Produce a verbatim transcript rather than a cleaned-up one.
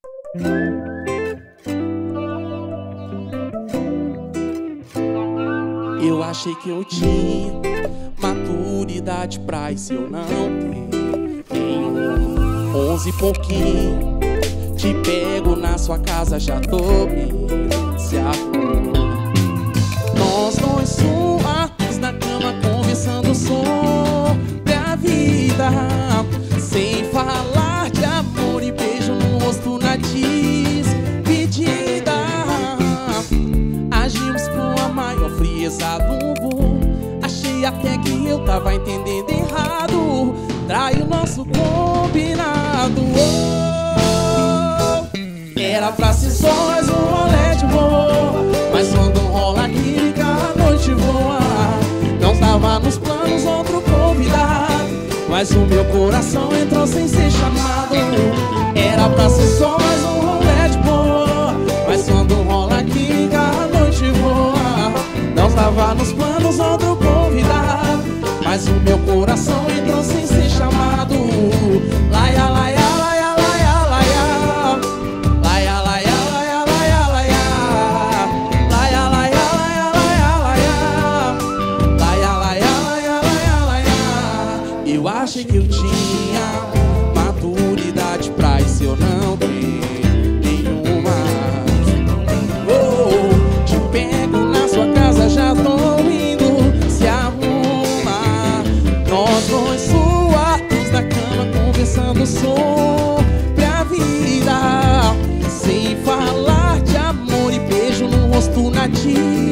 Eu achei que eu tinha maturidade pra isso, eu não tenho. Tenho onze e pouquinho, te pego na sua casa, já tô me se arrumando. Nós dois suados na cama, conversando sobre a vida, sem falar de amor e beijo no rosto na despedida. Agimos com a maior frieza do mundo. Achei até que eu tava entendendo errado. Trai o nosso combinado. Oh, era pra ser só mais um rolê de boa, mas quando rola química a noite voa. Não tava nos planos outro convidado, mas o meu coração entrou sem ser chamado. Era pra ser só mais um rolê de boa, mas quando rola química a noite voa. Não tava nos planos outro convidado, mas o meu coração entrou sem ser chamado. Laia, laia, laia, laia, laia. Laia, laia, laia, laia, laia. Laia, laia, laia, laia, laia. Laia, laia, laia, laia, laia. Eu achei que eu tinha maturidade pra isso, eu não tenho nenhuma. Oh, te pego na sua casa, já tô indo, se arruma. Nós dois suados na cama, conversando sobre a vida, sem falar de amor e beijo no rosto na tia.